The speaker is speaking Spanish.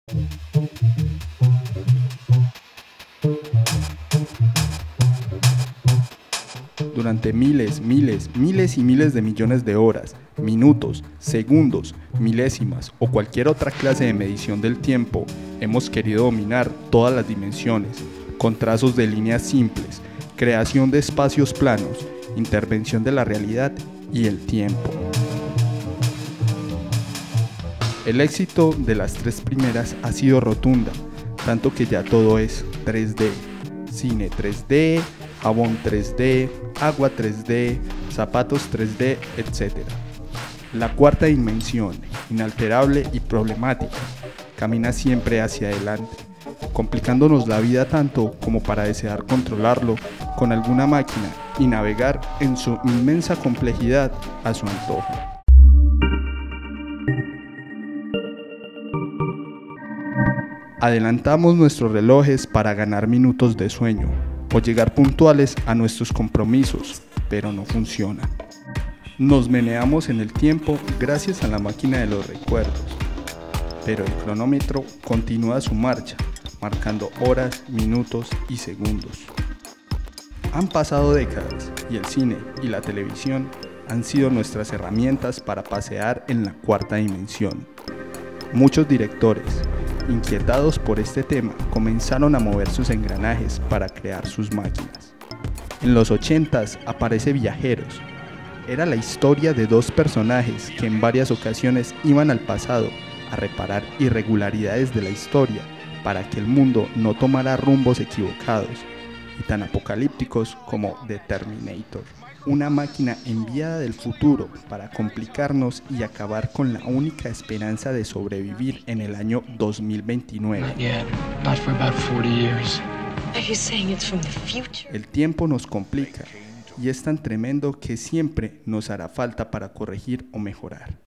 Durante miles y miles de millones de horas, minutos, segundos, milésimas o cualquier otra clase de medición del tiempo, hemos querido dominar todas las dimensiones, con trazos de líneas simples, creación de espacios planos, intervención de la realidad y el tiempo. El éxito de las tres primeras ha sido rotunda, tanto que ya todo es 3D, cine 3D, jabón 3D, agua 3D, zapatos 3D, etc. La cuarta dimensión, inalterable y problemática, camina siempre hacia adelante, complicándonos la vida tanto como para desear controlarlo con alguna máquina y navegar en su inmensa complejidad a su antojo. Adelantamos nuestros relojes para ganar minutos de sueño o llegar puntuales a nuestros compromisos, pero no funciona. Nos meneamos en el tiempo gracias a la máquina de los recuerdos, pero el cronómetro continúa su marcha, marcando horas, minutos y segundos. Han pasado décadas y el cine y la televisión han sido nuestras herramientas para pasear en la cuarta dimensión. Muchos directores, inquietados por este tema, comenzaron a mover sus engranajes para crear sus máquinas. En los 80s aparece Viajeros. Era la historia de dos personajes que en varias ocasiones iban al pasado a reparar irregularidades de la historia para que el mundo no tomara rumbos equivocados y tan apocalípticos como The Terminator, una máquina enviada del futuro para complicarnos y acabar con la única esperanza de sobrevivir en el año 2029. El tiempo nos complica y es tan tremendo que siempre nos hará falta para corregir o mejorar.